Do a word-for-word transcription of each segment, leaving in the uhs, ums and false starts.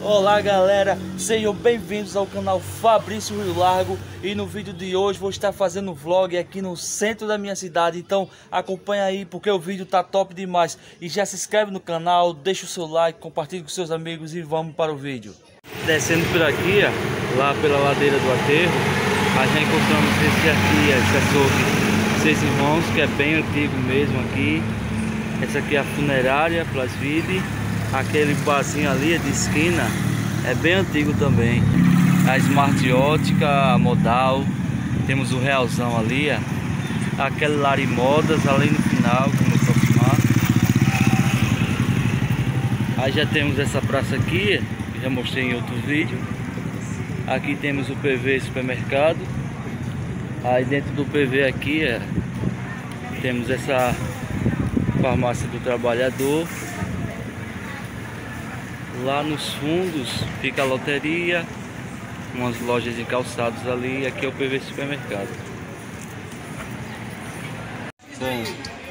Olá galera, sejam bem-vindos ao canal Fabrício Rio Largo. E no vídeo de hoje vou estar fazendo um vlog aqui no centro da minha cidade. Então acompanha aí porque o vídeo tá top demais. E já se inscreve no canal, deixa o seu like, compartilhe com seus amigos e vamos para o vídeo. Descendo por aqui, ó, lá pela ladeira do aterro, nós já encontramos esse aqui, esse açougue Seis Irmãos, que é bem antigo mesmo aqui. Essa aqui é a funerária Plasvide. Aquele barzinho ali de esquina é bem antigo também. A Smart Ótica, a Modal. Temos o Realzão ali, ó. Aquele Larimodas ali no final, como aproximar. Aí já temos essa praça aqui, que já mostrei em outros vídeos. Aqui temos o P V Supermercado. Aí dentro do P V aqui, ó, temos essa farmácia do trabalhador. Lá nos fundos fica a loteria, umas lojas de calçados ali, aqui é o P V Supermercado. Bom,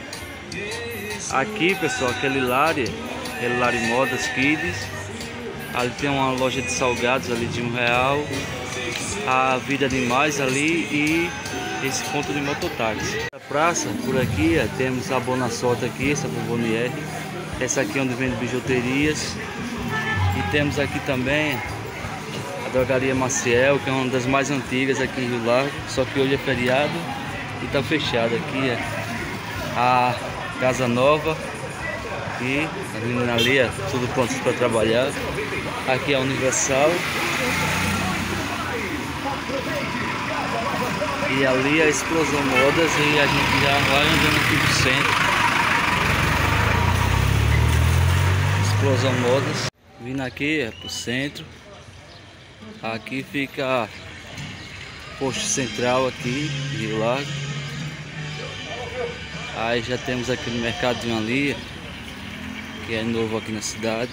aqui pessoal, aquele Lari, aquele Lari Modas Kids, ali tem uma loja de salgados ali de um real, a Vida Animais ali e esse ponto de mototáxi. A praça, por aqui, ó, temos a Bona Sorte aqui, essa Bomboniere, essa aqui é onde vende bijuterias. E temos aqui também a Drogaria Maciel, que é uma das mais antigas aqui em Rio Largo, só que hoje é feriado e está fechada. Aqui é a Casa Nova e a menina ali, é tudo pronto para trabalhar. Aqui é a Universal e ali a Explosão Modas, e a gente já vai andando aqui do centro. Explosão Modas. Vindo aqui é pro centro. Aqui fica posto central aqui de Rio Largo. Aí já temos aquele mercadinho ali, que é novo aqui na cidade.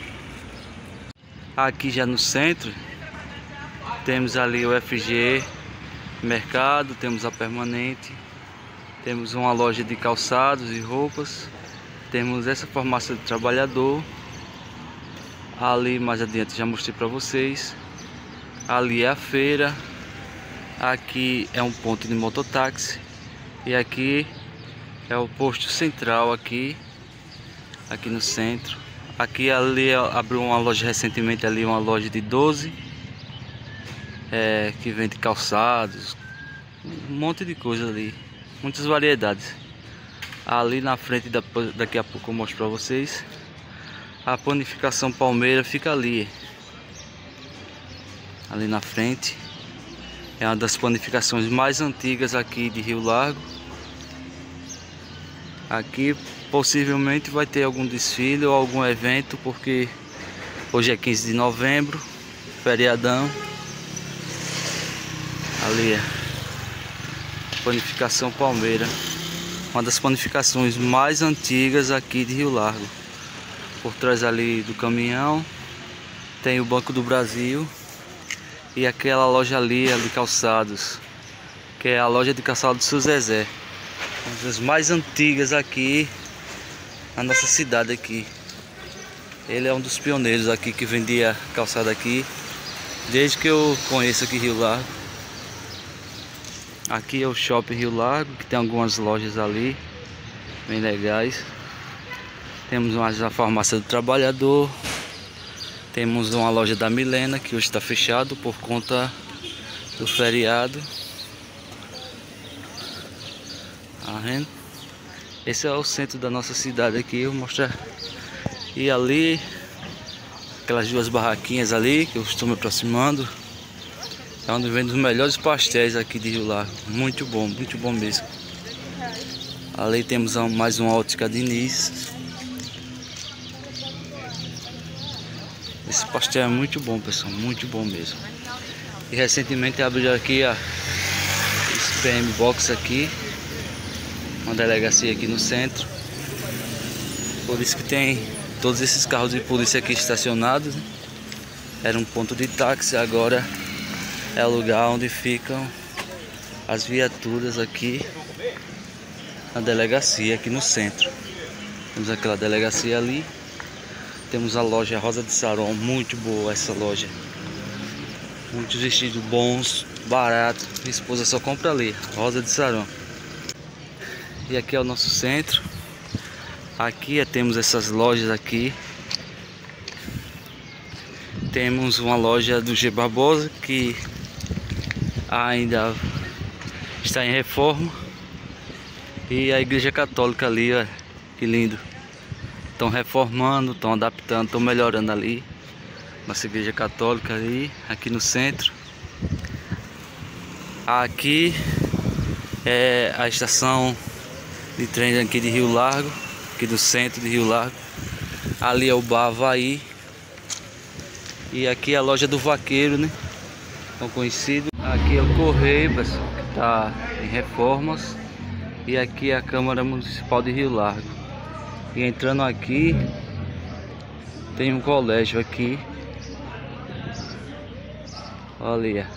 Aqui já no centro temos ali o F G Mercado, temos a Permanente, temos uma loja de calçados e roupas, temos essa farmácia do trabalhador. Ali mais adiante já mostrei para vocês. Ali é a feira. Aqui é um ponto de mototáxi. E aqui é o posto central aqui. Aqui no centro. Aqui ali abriu uma loja recentemente ali, uma loja de doze. É, que vende calçados. Um monte de coisa ali. Muitas variedades. Ali na frente, daqui a pouco eu mostro para vocês. A Panificação Palmeira fica ali, ali na frente. É uma das panificações mais antigas aqui de Rio Largo. Aqui possivelmente vai ter algum desfile ou algum evento, porque hoje é quinze de novembro, feriadão. Ali é Panificação Palmeira, uma das panificações mais antigas aqui de Rio Largo. Por trás ali do caminhão tem o Banco do Brasil e aquela loja ali de calçados, que é a loja de calçados do Seu Zezé, uma das mais antigas aqui na nossa cidade aqui. Ele é um dos pioneiros aqui que vendia calçado aqui, desde que eu conheço aqui Rio Largo. Aqui é o Shopping Rio Largo, que tem algumas lojas ali bem legais. Temos mais a farmácia do trabalhador. Temos uma loja da Milena, que hoje está fechado por conta do feriado. Tá vendo? Esse é o centro da nossa cidade aqui. Eu vou mostrar. E ali, aquelas duas barraquinhas ali, que eu estou me aproximando, é onde vende os melhores pastéis aqui de Rio Largo. Muito bom, muito bom mesmo. Ali temos mais uma ótica Diniz. Esse pastel é muito bom, pessoal, muito bom mesmo. E recentemente abriu aqui a esse P M Box aqui, uma delegacia aqui no centro. Por isso que tem todos esses carros de polícia aqui estacionados, né? Era um ponto de táxi, agora é o lugar onde ficam as viaturas aqui na delegacia aqui no centro. Temos aquela delegacia ali. temos a loja Rosa de Saron, muito boa essa loja. Muitos vestidos bons, baratos. Minha esposa só compra ali, Rosa de Saron. E aqui é o nosso centro. Aqui temos essas lojas aqui. Temos uma loja do G Barbosa que ainda está em reforma. E a igreja católica ali, ó, que lindo. Estão reformando, estão adaptando, estão melhorando ali. Nossa igreja católica ali, aqui no centro. Aqui é a estação de trem aqui de Rio Largo, aqui do centro de Rio Largo. Ali é o Bar Havaí. E aqui é a loja do Vaqueiro, né? Tão conhecido. Aqui é o Correio, pessoal, que está em reformas. E aqui é a Câmara Municipal de Rio Largo. E entrando aqui, tem um colégio aqui. Olha.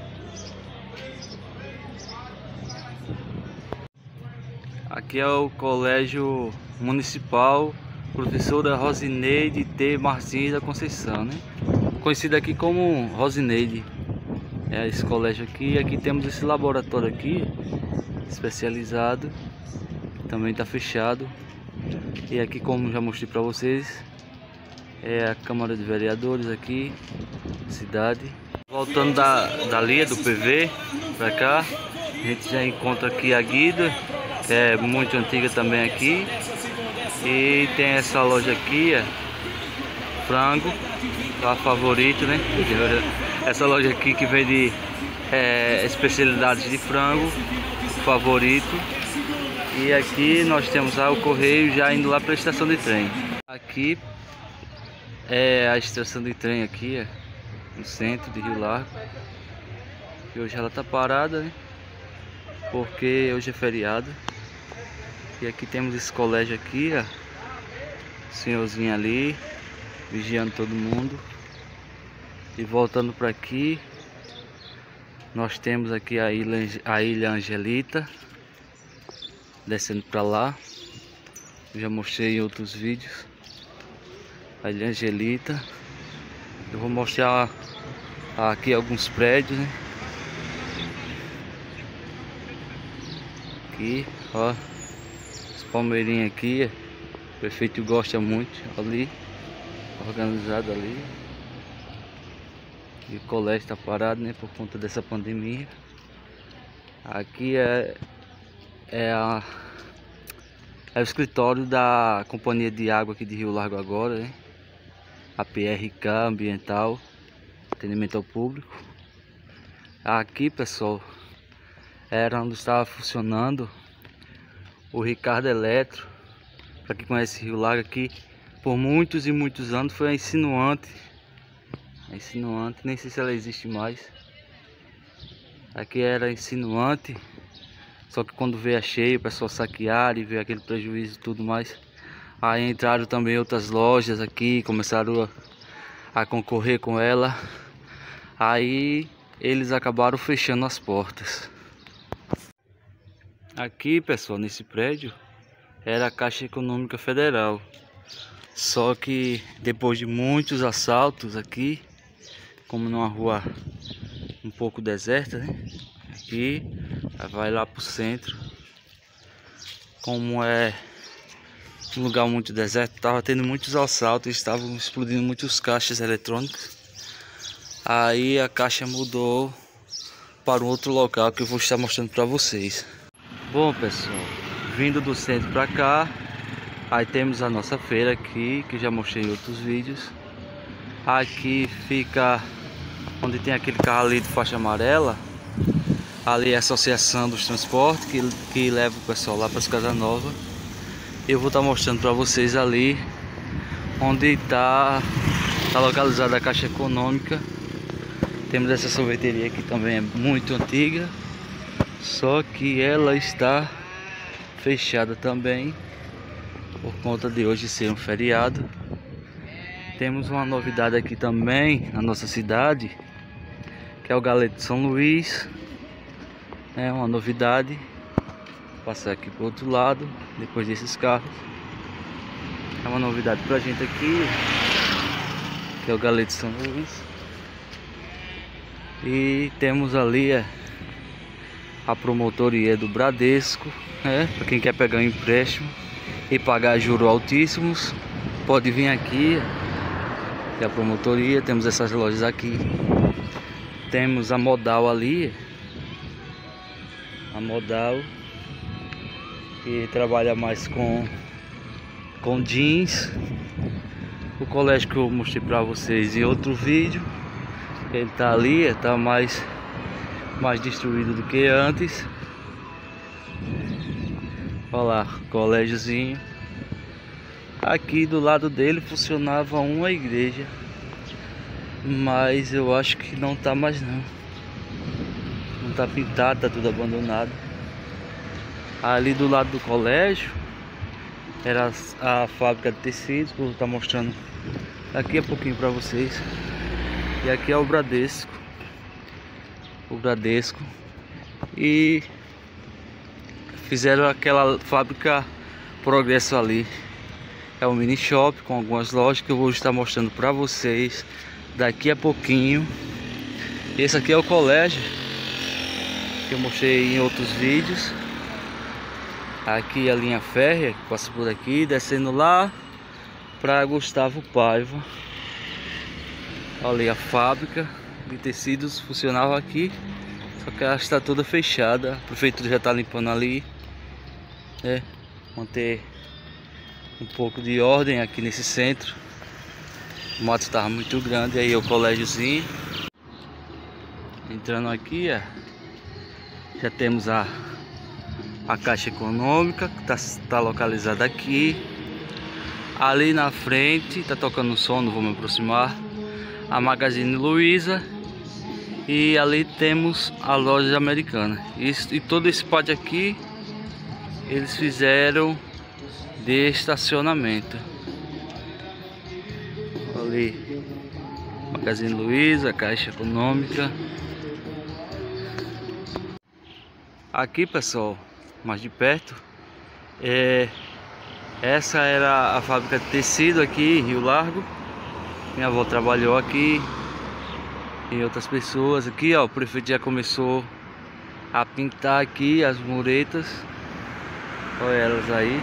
Aqui é o Colégio Municipal Professora Rosineide T. Martins da Conceição, né? Conhecido aqui como Rosineide. É esse colégio aqui. Aqui temos esse laboratório aqui, especializado. Também está fechado. E aqui, como já mostrei para vocês, é a Câmara de Vereadores aqui, cidade. Voltando da, dali, do P V, para cá, a gente já encontra aqui a Guida, que é muito antiga também aqui. E tem essa loja aqui, é, frango, a favorito, né? Essa loja aqui que vende é, especialidades de frango, favorito. E aqui nós temos lá o Correio já indo lá para a estação de trem. Aqui é a estação de trem aqui, é, no centro de Rio Largo. E hoje ela tá parada, né? Porque hoje é feriado. E aqui temos esse colégio aqui, ó. Senhorzinho ali, vigiando todo mundo. E voltando para aqui, nós temos aqui a ilha, a ilha Angelita. Descendo para lá. Eu já mostrei em outros vídeos. A ilha Angelita. Eu vou mostrar aqui alguns prédios, né? Aqui, ó. Os palmeirinhos aqui. O prefeito gosta muito. Ali. Organizado ali. E o colégio está parado, né? Por conta dessa pandemia. Aqui é, é, a, é o escritório da Companhia de Água aqui de Rio Largo agora, né? A P R K Ambiental, Atendimento ao Público. Aqui, pessoal, era onde estava funcionando o Ricardo Eletro. Para quem conhece Rio Largo aqui, por muitos e muitos anos foi a Insinuante. A Insinuante, nem sei se ela existe mais. Aqui era a Insinuante, só que quando veio a cheia, o pessoal saquearam e veio aquele prejuízo e tudo mais. Aí entraram também outras lojas aqui, começaram a, a concorrer com ela. Aí eles acabaram fechando as portas. Aqui, pessoal, nesse prédio era a Caixa Econômica Federal. Só que depois de muitos assaltos aqui, como numa rua um pouco deserta, né? Aqui vai lá pro centro. Como é um lugar muito deserto, estava tendo muitos assaltos, estavam explodindo muitos caixas eletrônicos. Aí a caixa mudou para um outro local que eu vou estar mostrando para vocês. Bom, pessoal, vindo do centro para cá, aí temos a nossa feira aqui, que já mostrei em outros vídeos. Aqui fica onde tem aquele carro ali de faixa amarela. Ali é a Associação dos Transportes que, que leva o pessoal lá para as Casas Novas. Eu vou estar mostrando para vocês ali onde está tá localizada a Caixa Econômica. Temos essa sorveteria aqui também, é muito antiga, só que ela está fechada também por conta de hoje ser um feriado. Temos uma novidade aqui também na nossa cidade, que é o Galeto de São Luís. É uma novidade. Vou passar aqui para o outro lado, depois desses carros. É uma novidade pra gente aqui, que é o Galeto São Luís. E temos ali é, a promotoria do Bradesco, né? Para quem quer pegar um empréstimo e pagar juros altíssimos, pode vir aqui. É a promotoria, temos essas lojas aqui. Temos a Modal ali, a Modal, que trabalha mais com com jeans. O colégio que eu mostrei para vocês em outro vídeo, ele tá ali, está mais mais destruído do que antes. Olha lá, colégiozinho. Aqui do lado dele funcionava uma igreja, mas eu acho que não tá mais não. Não tá pintado, tá tudo abandonado. Ali do lado do colégio era a fábrica de tecidos, que eu vou estar mostrando daqui a pouquinho para vocês. E aqui é o Bradesco. O Bradesco. E fizeram aquela fábrica Progresso ali. É um mini shop com algumas lojas que eu vou estar mostrando para vocês daqui a pouquinho. Esse aqui é o colégio que eu mostrei em outros vídeos. Aqui a linha férrea que passa por aqui, descendo lá para Gustavo Paiva. Olha ali a fábrica de tecidos funcionava aqui, só que ela está toda fechada. A prefeitura já está limpando ali, né? Manter um pouco de ordem aqui nesse centro. O mato estava muito grande. Aí o colégiozinho. Entrando aqui, ó, já temos a a Caixa Econômica, que está tá localizada aqui. Ali na frente tá tocando som, não vou me aproximar, a Magazine Luiza. E ali temos a loja americana. Isso, e todo esse pátio aqui eles fizeram de estacionamento. Ali Magazine Luiza, Caixa Econômica. Aqui, pessoal, mais de perto, é, essa era a fábrica de tecido aqui em Rio Largo. Minha avó trabalhou aqui, e outras pessoas aqui, ó. O prefeito já começou a pintar aqui as muretas. Olha elas aí.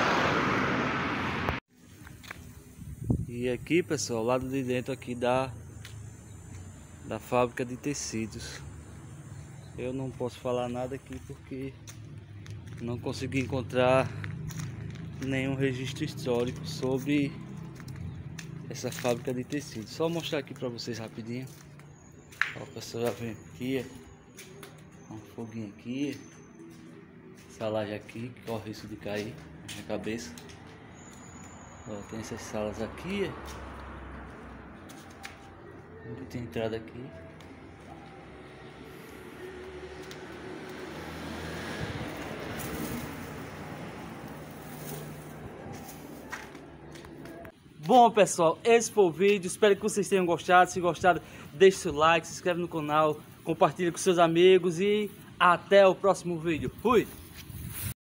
E aqui, pessoal, lado de dentro aqui da da fábrica de tecidos. Eu não posso falar nada aqui porque não consegui encontrar nenhum registro histórico sobre essa fábrica de tecidos. Só mostrar aqui para vocês rapidinho. Ó, o pessoal já vem aqui, ó, um foguinho aqui, essa laje aqui que corre o risco de cair na minha cabeça. Ó, tem essas salas aqui, onde tem entrada aqui. Bom, pessoal, esse foi o vídeo. Espero que vocês tenham gostado. Se gostaram, deixe seu like, se inscreve no canal, compartilhe com seus amigos e até o próximo vídeo. Fui!